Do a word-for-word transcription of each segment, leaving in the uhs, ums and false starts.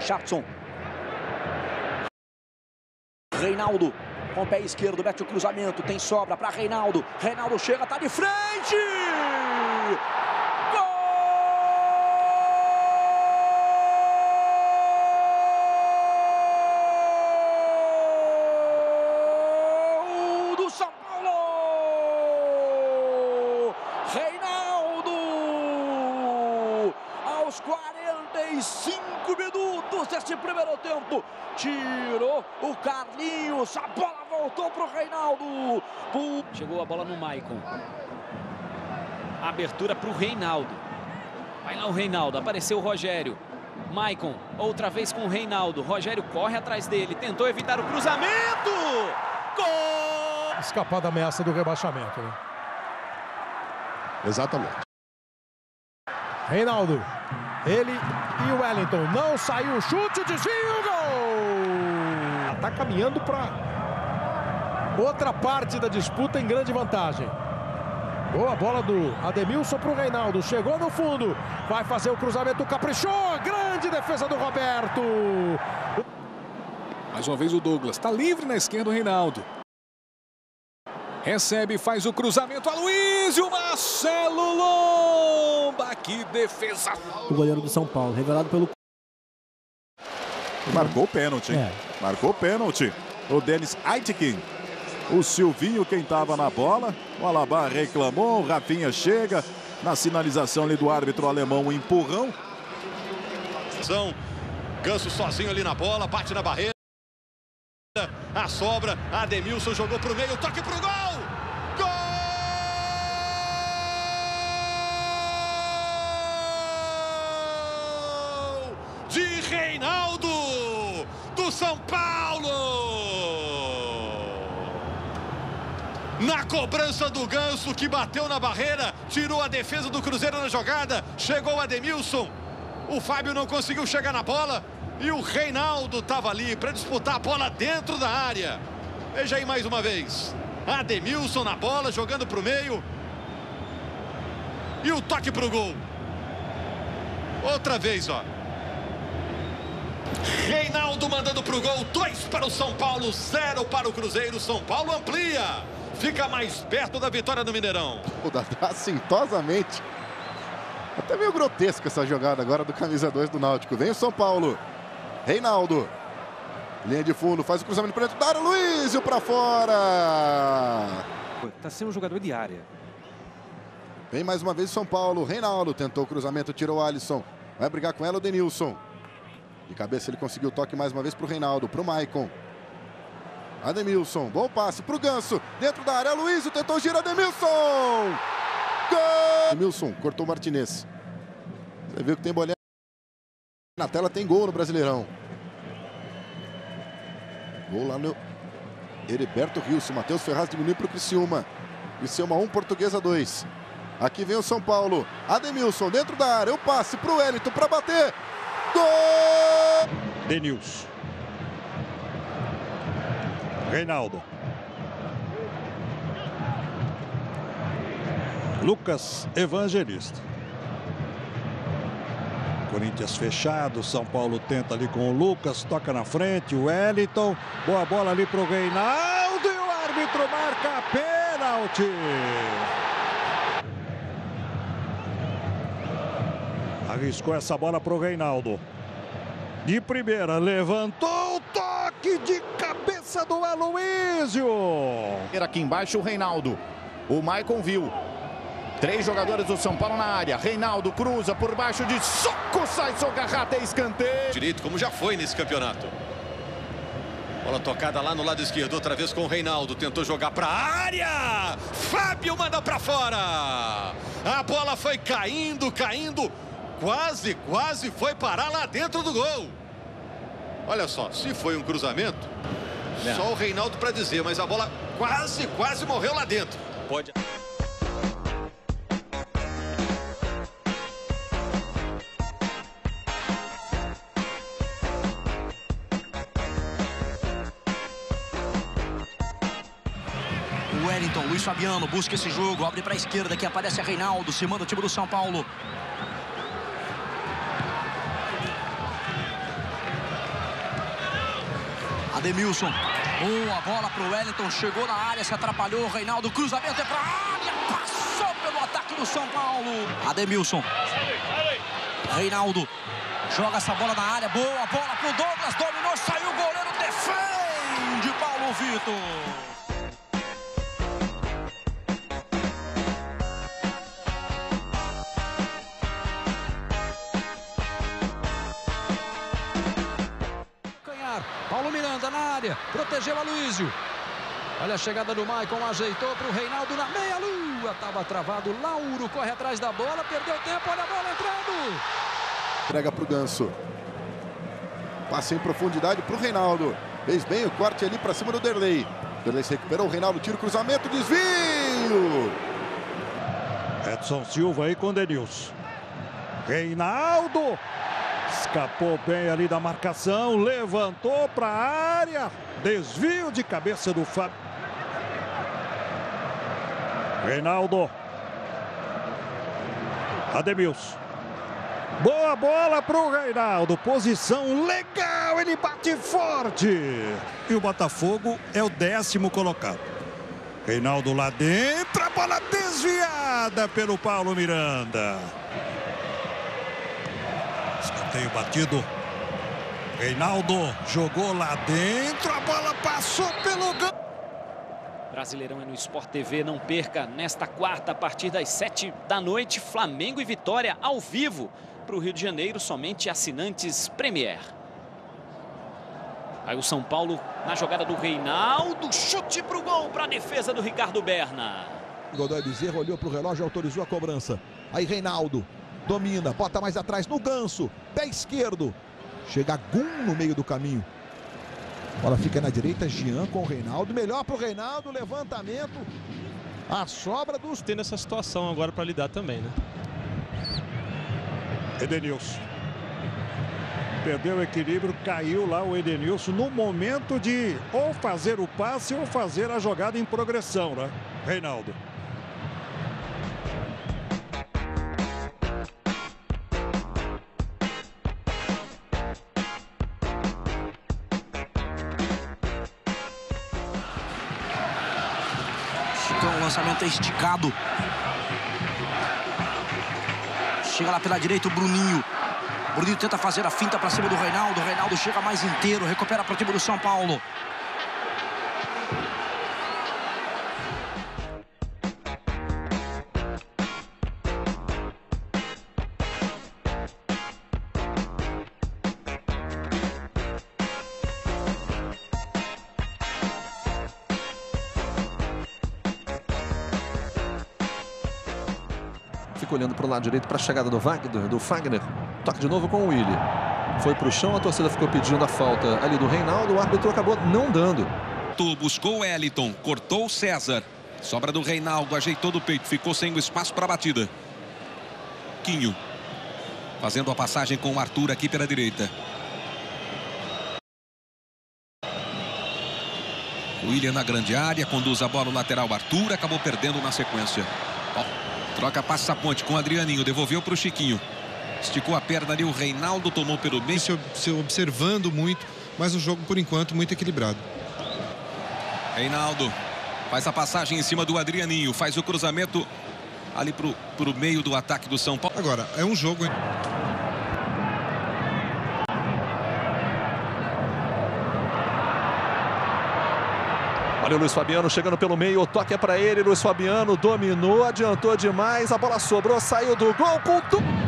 Richarlison. Reinaldo com o pé esquerdo, mete o cruzamento, tem sobra para Reinaldo. Reinaldo chega, tá de frente! Gol do São Paulo! Reinaldo! Aos quarenta e cinco minutos desse primeiro tempo, tirou o Carlinhos, a bola voltou para o Reinaldo. Chegou a bola no Maicon. Abertura para o Reinaldo. Vai lá o Reinaldo, apareceu o Rogério. Maicon, outra vez com o Reinaldo. Rogério corre atrás dele, tentou evitar o cruzamento. Gol! Escapar da ameaça do rebaixamento, né? Exatamente. Reinaldo, ele e o Wellington, não saiu o chute, o desvio, gol! Tá caminhando para outra parte da disputa em grande vantagem. Boa bola do Ademilson para o Reinaldo, chegou no fundo, vai fazer o cruzamento, caprichou, grande defesa do Roberto. Mais uma vez o Douglas, está livre na esquerda o Reinaldo. Recebe, faz o cruzamento, Aloysio, Marcelo Lomba, que defesa! O goleiro do São Paulo, revelado pelo... Marcou o pênalti, É. marcou o pênalti. O Denis Aitken, o Silvinho quem estava na bola. O Alaba reclamou, o Rafinha chega. Na sinalização ali do árbitro alemão, um empurrão. Ganso sozinho ali na bola, bate na barreira. A sobra, Ademilson jogou para o meio, toque para o gol! Gol! De Reinaldo, do São Paulo! Na cobrança do Ganso, que bateu na barreira, tirou a defesa do Cruzeiro na jogada, chegou o Ademilson. O Fábio não conseguiu chegar na bola. E o Reinaldo estava ali para disputar a bola dentro da área. Veja aí mais uma vez. Ademilson na bola, jogando para o meio. E o toque para o gol. Outra vez, ó. Reinaldo mandando para o gol. Dois para o São Paulo, zero para o Cruzeiro. São Paulo amplia. Fica mais perto da vitória no Mineirão. Assintosamente. Até meio grotesca essa jogada agora do camisa dois do Náutico. Vem o São Paulo. Reinaldo. Linha de fundo, faz o cruzamento para dentro da área. Aloysio para fora. Tá sendo um jogador de área. Vem mais uma vez o São Paulo. Reinaldo tentou o cruzamento, tirou o Alisson. Vai brigar com ela o Denilson. De cabeça ele conseguiu o toque mais uma vez para o Reinaldo, para o Maicon. Ademilson, bom passe para o Ganso. Dentro da área, Aloysio tentou girar, Ademilson. Gol! Ademilson cortou o Martinez. Você viu que tem bolinha. Na tela tem gol no Brasileirão. Gol lá no Heriberto Rios. Matheus Ferraz diminuiu para o Criciúma. Criciúma um, Portuguesa dois. Aqui vem o São Paulo. Ademilson dentro da área. O passe para o Wellington para bater. Gol! Denilson. Reinaldo. Lucas Evangelista. Corinthians fechado, São Paulo tenta ali com o Lucas, toca na frente, o Wellington, boa bola ali para o Reinaldo e o árbitro marca pênalti. Arriscou essa bola para o Reinaldo. De primeira, levantou o toque de cabeça do Aloysio. Aqui embaixo o Reinaldo, o Maicon viu. Três jogadores do São Paulo na área. Reinaldo cruza por baixo de soco, sai Sogarrata e escanteio. Direito, como já foi nesse campeonato. Bola tocada lá no lado esquerdo, outra vez com o Reinaldo. Tentou jogar para a área. Fábio manda para fora. A bola foi caindo, caindo. Quase, quase foi parar lá dentro do gol. Olha só, se foi um cruzamento, Não. só o Reinaldo para dizer, mas a bola quase, quase morreu lá dentro. Pode... Wellington, Luiz Fabiano busca esse jogo, abre para a esquerda, aqui aparece a Reinaldo, se manda o time do São Paulo. Ademilson. Boa bola pro Wellington. Chegou na área, se atrapalhou. Reinaldo, cruzamento é pra área. Passou pelo ataque do São Paulo. Ademilson. Reinaldo. Joga essa bola na área. Boa bola pro Douglas. Dominou, saiu o goleiro. Defende Paulo Vitor. Paulo Miranda na área, protegeu a Aloysio. Olha a chegada do Maicon, ajeitou para o Reinaldo na meia-lua. Estava travado, Lauro corre atrás da bola, perdeu tempo, olha a bola entrando. Entrega para o Ganso. Passe em profundidade para o Reinaldo. Fez bem o corte ali para cima do Derlei. Derlei se recuperou, o Reinaldo tira o cruzamento, desvio. Edson Silva aí com o Denilson. Reinaldo. Escapou bem ali da marcação, levantou para a área, desvio de cabeça do Fábio. Reinaldo. Ademilson. Boa bola para o Reinaldo, posição legal, ele bate forte. E o Botafogo é o décimo colocado. Reinaldo lá dentro, a bola desviada pelo Paulo Miranda. Escanteio batido. Reinaldo jogou lá dentro, a bola passou pelo gol. Brasileirão é no Sport T V, não perca nesta quarta, a partir das sete da noite, Flamengo e Vitória ao vivo para o Rio de Janeiro, somente assinantes Premier. Aí o São Paulo na jogada do Reinaldo, chute para o gol, para a defesa do Ricardo Berna. Godoy Bezerra olhou para o relógio e autorizou a cobrança. Aí Reinaldo domina, bota mais atrás no Ganso, pé esquerdo. Chega Gum no meio do caminho. A bola fica na direita, Jean com o Reinaldo. Melhor para o Reinaldo, levantamento. A sobra dos... Tem nessa situação agora para lidar também, né? Edenilson. Perdeu o equilíbrio, caiu lá o Edenilson no momento de ou fazer o passe ou fazer a jogada em progressão, né? Reinaldo. Então, o lançamento é esticado. Chega lá pela direita o Bruninho. Bruninho tenta fazer a finta para cima do Reinaldo. O Reinaldo chega mais inteiro, recupera para o time do São Paulo. Fica olhando para o lado direito para a chegada do Wagner, do Fagner. Toque de novo com o Willi. Foi para o chão, a torcida ficou pedindo a falta ali do Reinaldo. O árbitro acabou não dando. Buscou o Wellington, cortou o César. Sobra do Reinaldo, ajeitou do peito, ficou sem o espaço para a batida. Quinho. Fazendo a passagem com o Arthur aqui pela direita. O William na grande área, conduz a bola no lateral. Arthur acabou perdendo na sequência. Ó, troca, passa a ponte com o Adrianinho, devolveu para o Chiquinho. Esticou a perna ali, o Reinaldo tomou pelo meio. Se observando muito, mas o jogo, por enquanto, muito equilibrado. Reinaldo faz a passagem em cima do Adrianinho, faz o cruzamento ali pro, pro meio do ataque do São Paulo. Agora, é um jogo... Olha o Luiz Fabiano chegando pelo meio, o toque é para ele, Luiz Fabiano dominou, adiantou demais, a bola sobrou, saiu do gol com tudo.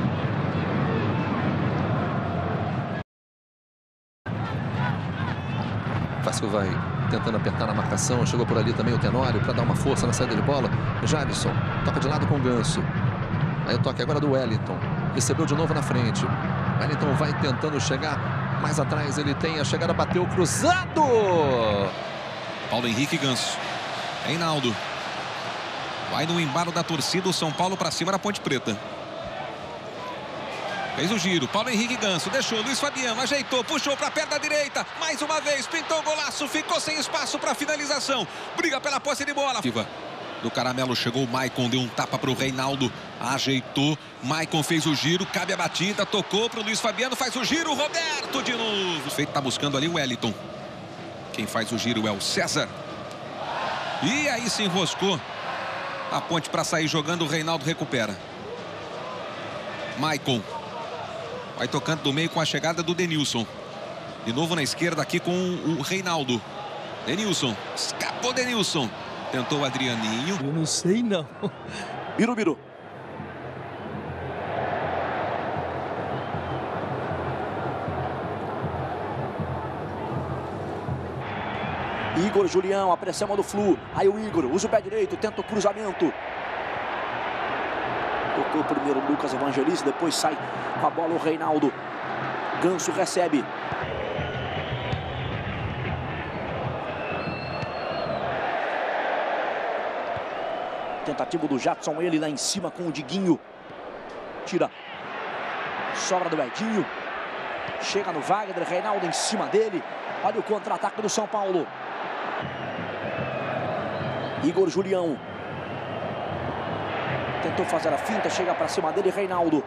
Vasco vai tentando apertar na marcação, chegou por ali também o Tenório para dar uma força na saída de bola. Jadson, toca de lado com o Ganso. Aí o toque agora do Wellington, recebeu de novo na frente. Wellington vai tentando chegar mais atrás, ele tem a chegada, bateu cruzado. Paulo Henrique Ganso. Reinaldo. Vai no embalo da torcida, o São Paulo para cima da Ponte Preta. Fez o giro, Paulo Henrique Ganso, deixou, Luiz Fabiano, ajeitou, puxou para a perna direita, mais uma vez, pintou o golaço, ficou sem espaço para finalização, briga pela posse de bola. Do Caramelo chegou o Maicon, deu um tapa para o Reinaldo, ajeitou, Maicon fez o giro, cabe a batida, tocou para o Luiz Fabiano, faz o giro, Roberto de novo. Feito, tá buscando ali o Wellington. Quem faz o giro é o César. E aí se enroscou a Ponte para sair jogando. O Reinaldo recupera. Maicon vai tocando do meio com a chegada do Denilson. De novo na esquerda aqui com o Reinaldo. Denilson. Escapou Denilson. Tentou o Adrianinho. Eu não sei não. Birubiru. Igor Julião, a pressão do Flu. Aí o Igor usa o pé direito, tenta o cruzamento. Tocou primeiro o Lucas Evangelista, depois sai com a bola o Reinaldo. Ganso recebe. Tentativa do Jadson, ele lá em cima com o Diguinho. Tira. Sobra do Edinho. Chega no Wagner, Reinaldo em cima dele. Olha o contra-ataque do São Paulo. Igor Julião. Tentou fazer a finta, chega para cima dele, Reinaldo.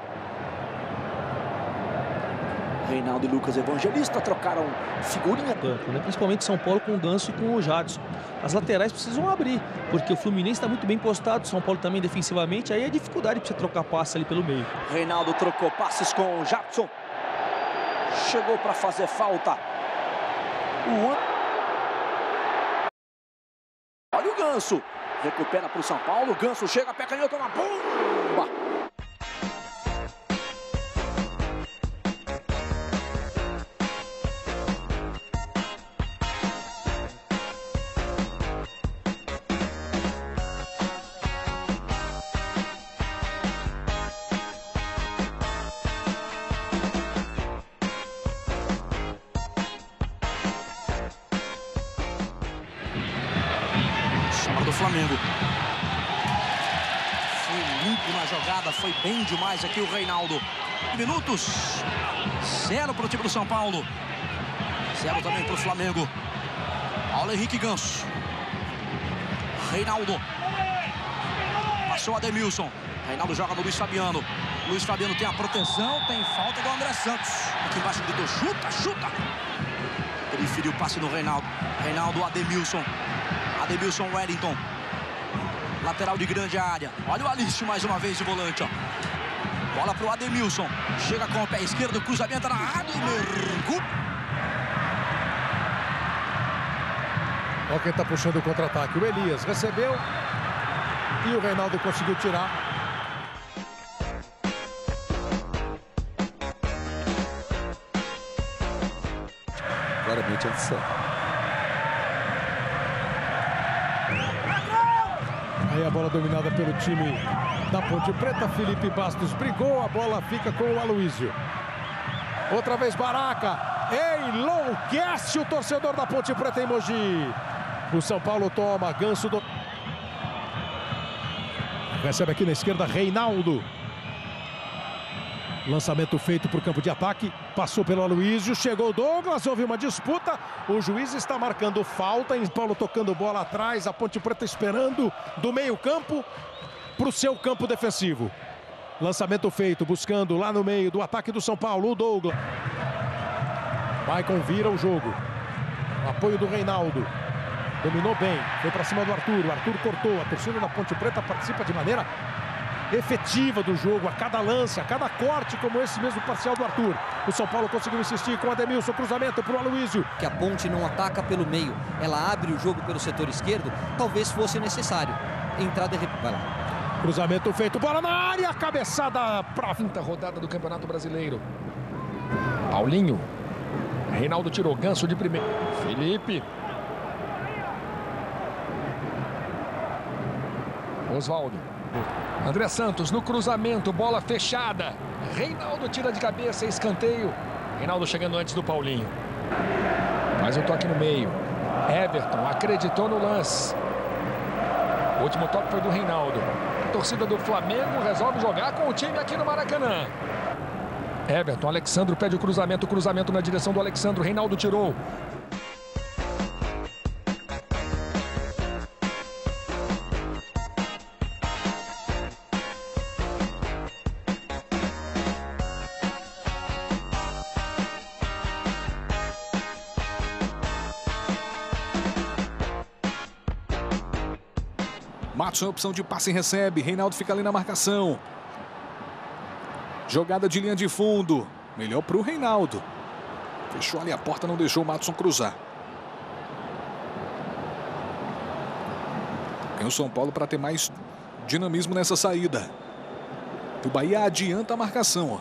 Reinaldo e Lucas Evangelista trocaram figurinha. Campo, né? Principalmente São Paulo com o Ganso e com o Jadson. As laterais precisam abrir, porque o Fluminense está muito bem postado, São Paulo também defensivamente, aí é dificuldade para você trocar passe ali pelo meio. Reinaldo trocou passes com o Jadson. Chegou para fazer falta. O... Olha o Ganso. Recupera para o São Paulo. Ganso chega, pé canhoto na bomba. Do Flamengo. Foi limpo na jogada, foi bem demais aqui o Reinaldo. Minutos. Zero para o time do São Paulo. Zero também para o Flamengo. Paulo Henrique Ganso. Reinaldo. Passou a Ademilson. Reinaldo joga no Luiz Fabiano. Luiz Fabiano tem a proteção, tem falta do André Santos. Aqui embaixo gritou, chuta, chuta. Preferiu o passe no Reinaldo. Reinaldo, Ademilson. Ademilson Wellington. Lateral de grande área. Olha o Alício mais uma vez de volante, ó. Bola pro Ademilson. Chega com o pé esquerdo, cruzamento na área e mergulho. Olha quem tá puxando o contra-ataque. O Elias recebeu e o Reinaldo conseguiu tirar. Claramente a edição. Aí a bola dominada pelo time da Ponte Preta. Felipe Bastos brigou, a bola fica com o Aloísio. Outra vez Baraca. Enlouquece o torcedor da Ponte Preta em Mogi. O São Paulo toma, Ganso do... Recebe aqui na esquerda Reinaldo. Lançamento feito para o campo de ataque. Passou pelo Aloísio, chegou o Douglas, houve uma disputa. O juiz está marcando falta. Em Paulo tocando bola atrás. A Ponte Preta esperando do meio campo para o seu campo defensivo. Lançamento feito, buscando lá no meio do ataque do São Paulo. O Douglas. Maicon vira o jogo. Apoio do Reinaldo. Dominou bem, foi para cima do Arthur. O Arthur cortou. A torcida da Ponte Preta participa de maneira efetiva do jogo, a cada lance, a cada corte, como esse mesmo parcial do Arthur. O São Paulo conseguiu insistir com o Ademilson, cruzamento para o Aloísio. Que a Ponte não ataca pelo meio, ela abre o jogo pelo setor esquerdo, talvez fosse necessário entrar de repente. Vai lá. Cruzamento feito, bola na área, cabeçada para a quinta rodada do Campeonato Brasileiro. Paulinho. Reinaldo tirou, Ganso de primeiro. Felipe. Oswaldo. André Santos no cruzamento, bola fechada. Reinaldo tira de cabeça, escanteio. Reinaldo chegando antes do Paulinho. Mais um toque no meio. Everton acreditou no lance. O último toque foi do Reinaldo. A torcida do Flamengo resolve jogar com o time aqui no Maracanã. Everton, Alexandro pede o cruzamento, cruzamento na direção do Alexandro. Reinaldo tirou. Madison, opção de passe, recebe. Reinaldo fica ali na marcação. Jogada de linha de fundo. Melhor para o Reinaldo. Fechou ali a porta, não deixou o Madison cruzar. Tem o São Paulo para ter mais dinamismo nessa saída. O Bahia adianta a marcação.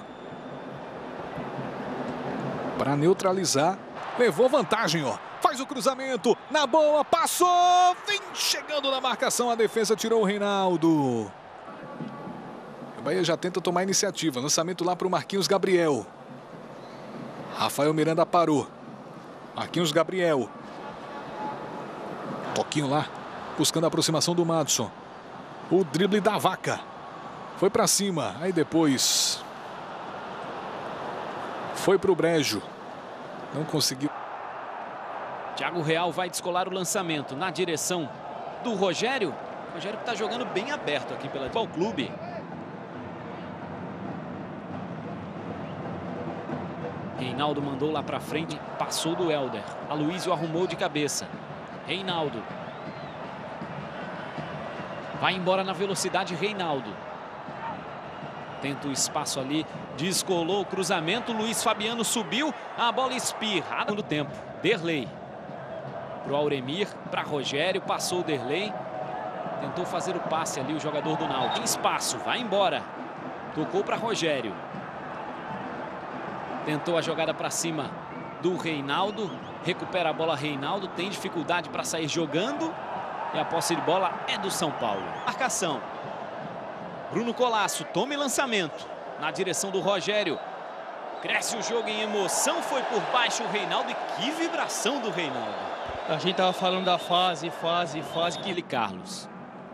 Para neutralizar. Levou vantagem, ó. Faz o cruzamento. Na boa, passou. Vem chegando na marcação. A defesa tirou o Reinaldo. O Bahia já tenta tomar iniciativa. Lançamento lá para o Marquinhos Gabriel. Rafael Miranda parou. Marquinhos Gabriel. Toquinho lá. Buscando a aproximação do Madison. O drible da Vaca. Foi para cima. Aí depois. Foi para o Brejo. Não conseguiu. Thiago Real vai descolar o lançamento na direção do Rogério. O Rogério que está jogando bem aberto aqui pela Futebol Clube. Reinaldo mandou lá para frente, passou do Helder. Aloysio arrumou de cabeça. Reinaldo. Vai embora na velocidade Reinaldo. Tenta o espaço ali, descolou o cruzamento. Luiz Fabiano subiu, a bola espirrada no tempo. Derlei. Para o Auremir, para Rogério, passou o Derlei. Tentou fazer o passe ali o jogador do Náutico. Tem espaço, vai embora. Tocou para Rogério. Tentou a jogada para cima do Reinaldo. Recupera a bola Reinaldo, tem dificuldade para sair jogando. E a posse de bola é do São Paulo. Marcação. Bruno Colasso, tome lançamento. Na direção do Rogério. Cresce o jogo em emoção, foi por baixo o Reinaldo. E que vibração do Reinaldo. A gente tava falando da fase, fase, fase. Que ele, Carlos.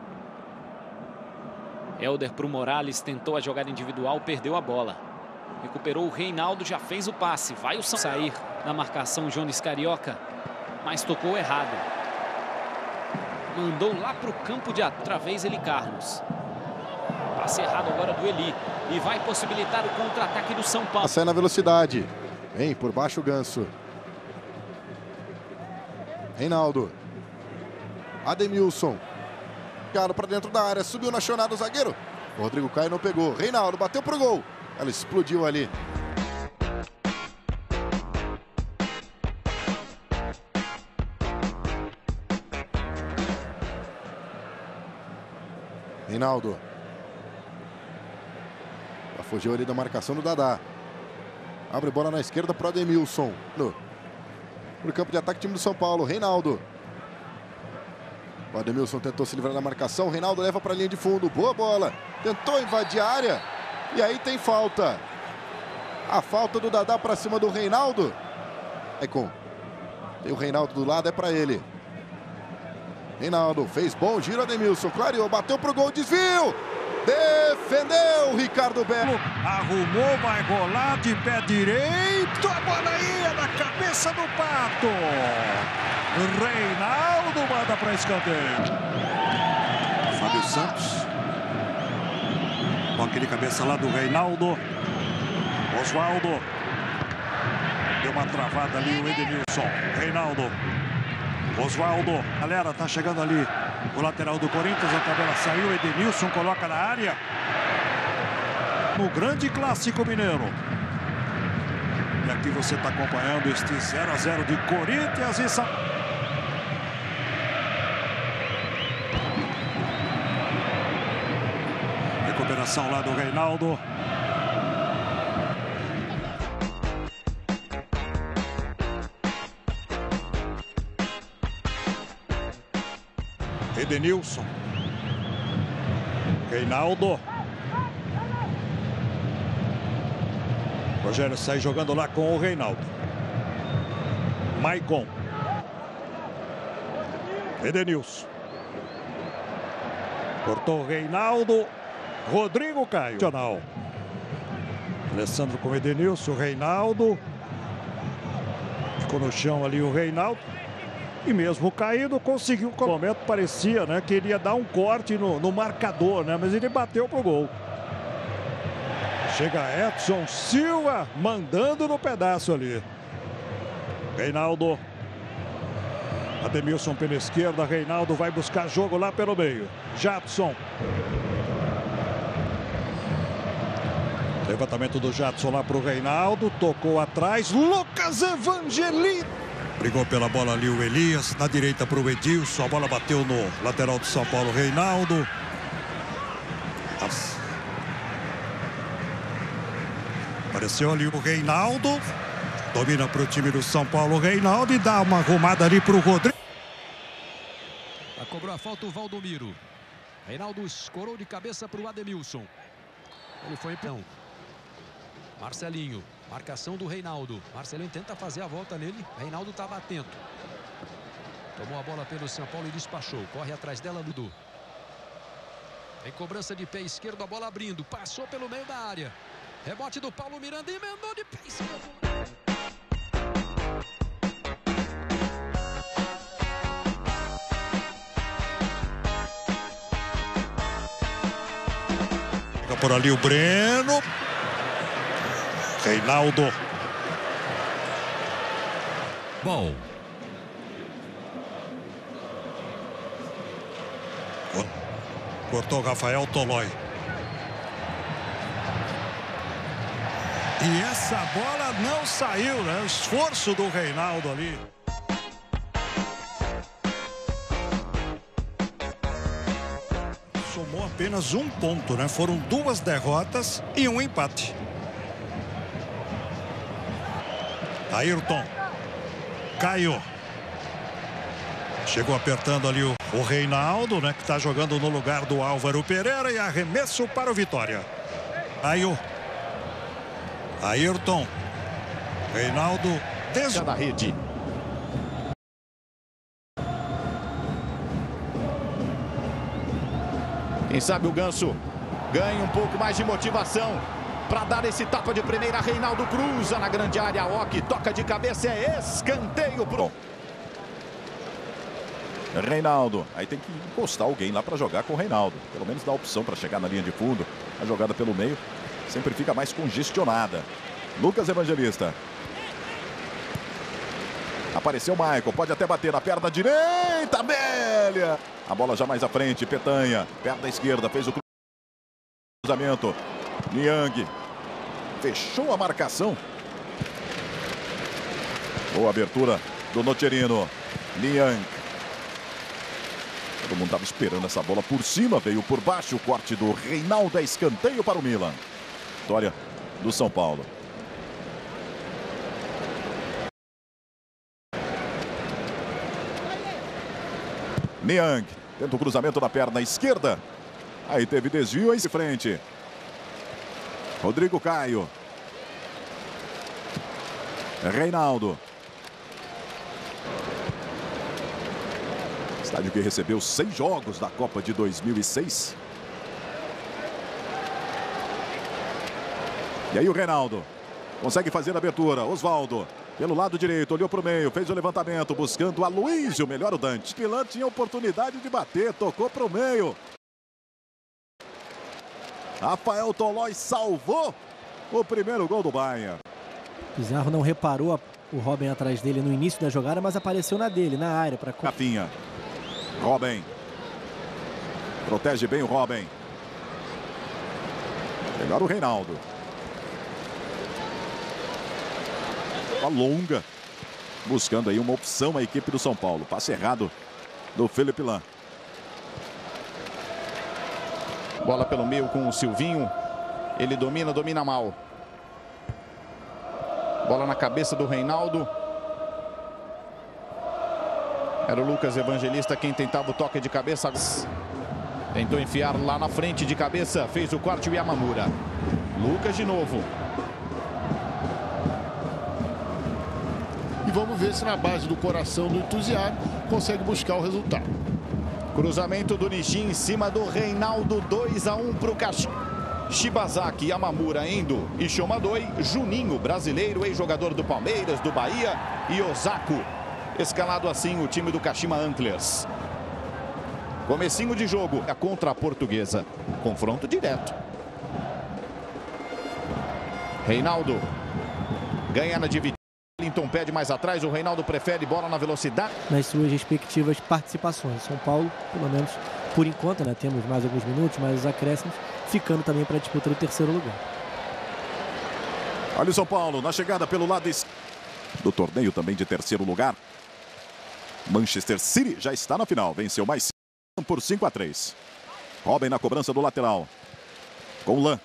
Helder para o Morales, tentou a jogada individual, perdeu a bola. Recuperou o Reinaldo, já fez o passe. Vai o São sair na marcação Jones Carioca. Mas tocou errado. Mandou lá para o campo de outra vez ele, Carlos. Passe errado agora do Eli. E vai possibilitar o contra-ataque do São Paulo. Sai na velocidade. Vem por baixo o Ganso. Reinaldo. Ademilson. Galo para dentro da área. Subiu na chonada o zagueiro. O Rodrigo Caio não pegou. Reinaldo bateu pro gol. Ela explodiu ali. Reinaldo. Ela fugiu ali da marcação do Dadá. Abre bola na esquerda para o Ademilson. No, no campo de ataque, time do São Paulo. Reinaldo. O Ademilson tentou se livrar da marcação. Reinaldo leva para a linha de fundo. Boa bola. Tentou invadir a área. E aí tem falta. A falta do Dadá para cima do Reinaldo. É com. Tem o Reinaldo do lado, é para ele. Reinaldo fez bom giro, Ademilson. Clareou, bateu pro gol, desvio. Defendeu Ricardo Belo. Arrumou, vai rolar de pé direito. A bola ia na cabeça do Pato. Reinaldo manda para escanteio. Fábio Santos. Com aquele cabeça lá do Reinaldo. Oswaldo. Deu uma travada ali o Edenilson. Reinaldo. Oswaldo. Galera, tá chegando ali o lateral do Corinthians. A tabela saiu. Edenilson coloca na área. No grande clássico mineiro. E aqui você está acompanhando este zero a zero de Corinthians e São Paulo. Recuperação lá do Reinaldo. Edenilson. Reinaldo. Rogério sai jogando lá com o Reinaldo. Maicon. Edenilson. Cortou o Reinaldo. Rodrigo Caio. Alessandro com o Edenilson. Reinaldo. Ficou no chão ali o Reinaldo. E mesmo caído, conseguiu. No momento parecia, né, que ele ia dar um corte no, no marcador, né? Mas ele bateu pro gol. Chega Edson Silva mandando no pedaço ali. Reinaldo. Ademilson pela esquerda, Reinaldo vai buscar jogo lá pelo meio. Jadson. Levantamento do Jadson lá para o Reinaldo, tocou atrás, Lucas Evangelista. Brigou pela bola ali o Elias, na direita para o Edilson, a bola bateu no lateral do São Paulo, Reinaldo. Apareceu ali o Reinaldo, domina para o time do São Paulo, Reinaldo, e dá uma arrumada ali para o Rodrigo. Cobrou a falta o Valdomiro. Reinaldo escorou de cabeça para o Ademilson. Ele foi então. Marcelinho, marcação do Reinaldo. Marcelinho tenta fazer a volta nele. Reinaldo estava atento. Tomou a bola pelo São Paulo e despachou. Corre atrás dela, Dudu. Em cobrança de pé esquerdo, a bola abrindo. Passou pelo meio da área. Rebote do Paulo Miranda e emendou de pé esquerdo. Por ali o Breno. Reinaldo. Bom. Cortou o Rafael Tolói. E essa bola não saiu, né? O esforço do Reinaldo ali. Somou apenas um ponto, né? Foram duas derrotas e um empate. Ayrton. Caio. Chegou apertando ali o, o Reinaldo, né? Que está jogando no lugar do Álvaro Pereira, e arremesso para o Vitória. Caio. Ayrton. Reinaldo desde da rede. Quem sabe o Ganso ganha um pouco mais de motivação para dar esse tapa de primeira. Reinaldo cruza na grande área. Ock toca de cabeça, é escanteio pro Reinaldo. Aí tem que encostar alguém lá para jogar com o Reinaldo. Pelo menos dá a opção para chegar na linha de fundo. A jogada pelo meio sempre fica mais congestionada. Lucas Evangelista. Apareceu o Michael, pode até bater na perna direita, Amélia. A bola já mais à frente, Petanha, perna esquerda, fez o cruzamento. Niang fechou a marcação. Boa abertura do Nocerino. Niang. Todo mundo estava esperando essa bola por cima, veio por baixo o corte do Reinaldo, é escanteio para o Milan. Vitória do São Paulo. Niang tenta o cruzamento na perna esquerda. Aí teve desvio em frente. Rodrigo Caio. Reinaldo. Estádio que recebeu seis jogos da Copa de dois mil e seis. E aí o Reinaldo consegue fazer a abertura. Osvaldo. Pelo lado direito, olhou para o meio, fez o levantamento, buscando a Luísio, melhor o Dante. Pilan tinha oportunidade de bater, tocou para o meio. Rafael Tolói salvou o primeiro gol do Bayern. Pizarro não reparou o Robin atrás dele no início da jogada, mas apareceu na dele, na área. Pra... Rafinha. Robin. Protege bem o Robin. Melhor o Reinaldo. Longa, buscando aí uma opção a equipe do São Paulo. Passe errado do Felipe Lan. Bola pelo meio com o Silvinho. Ele domina, domina mal. Bola na cabeça do Reinaldo. Era o Lucas Evangelista quem tentava o toque de cabeça. Tentou enfiar lá na frente de cabeça. Fez o corte o Yamamura. Lucas de novo. E vamos ver se na base do coração do entusiasmo consegue buscar o resultado. Cruzamento do Nijin em cima do Reinaldo. dois a um para o Caxias. Shibazaki, Yamamura, Endo e Shomadoi. Juninho, brasileiro, ex-jogador do Palmeiras, do Bahia. E Osako. Escalado assim o time do Kashima Antlers. Comecinho de jogo. A contra a Portuguesa. Confronto direto. Reinaldo. Ganha na dividida. Wellington pede mais atrás, o Reinaldo prefere bola na velocidade. Nas suas respectivas participações. São Paulo, pelo menos por enquanto, né, temos mais alguns minutos, mais os acréscimos, ficando também para a disputa do terceiro lugar. Olha o São Paulo na chegada pelo lado esquerdo do torneio também de terceiro lugar. Manchester City já está na final, venceu mais por cinco a três. Robin na cobrança do lateral. Com Lan.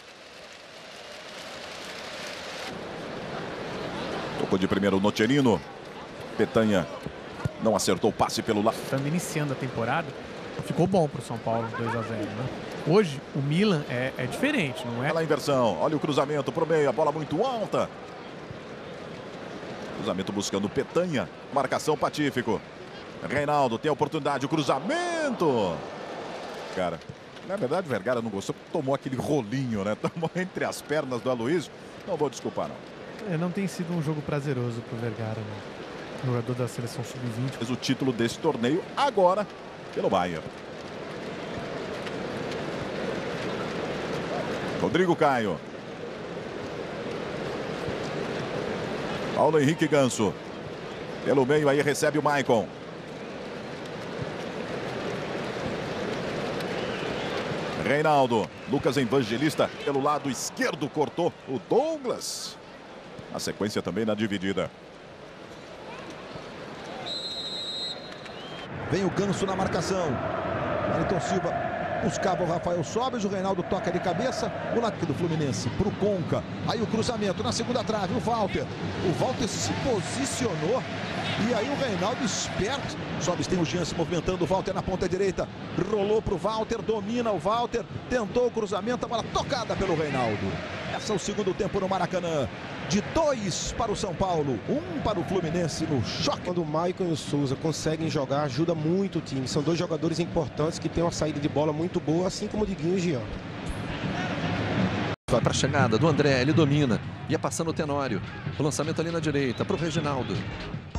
Tocou de primeiro o Nocerino. Petanha não acertou o passe pelo lado. Estando iniciando a temporada, ficou bom para o São Paulo, dois a zero, né? Hoje, o Milan é, é diferente, não é? Olha a inversão, olha o cruzamento para o meio, a bola muito alta. Cruzamento buscando Petanha, marcação Patífico. Reinaldo tem a oportunidade, o cruzamento. Cara, na verdade o Vergara não gostou, tomou aquele rolinho, né? Tomou entre as pernas do Aloysio. Não vou desculpar, não. É, não tem sido um jogo prazeroso para o Vergara, né? Jogador da seleção sub vinte. Fez o título desse torneio agora pelo Bayern. Rodrigo Caio. Paulo Henrique Ganso. Pelo meio aí recebe o Maicon. Reinaldo. Lucas Evangelista pelo lado esquerdo cortou o Douglas. A sequência também na dividida. Vem o Ganso na marcação. Wellington Silva buscava o Rafael Sobres, o Reinaldo toca de cabeça, o lado do Fluminense pro Conca. Aí o cruzamento na segunda trave, o Walter. O Walter se posicionou e aí o Reinaldo esperto. Sobres tem o Jean se movimentando, o Walter na ponta direita. Rolou pro Walter, domina o Walter, tentou o cruzamento, a bola tocada pelo Reinaldo. Esse é o segundo tempo no Maracanã. De dois para o São Paulo, um para o Fluminense no choque. Quando o Maicon e o Souza conseguem jogar, ajuda muito o time. São dois jogadores importantes que têm uma saída de bola muito boa, assim como o Diguinho e o Jean. Vai para a chegada do André, ele domina. Ia passando o Tenório. O lançamento ali na direita para o Reginaldo.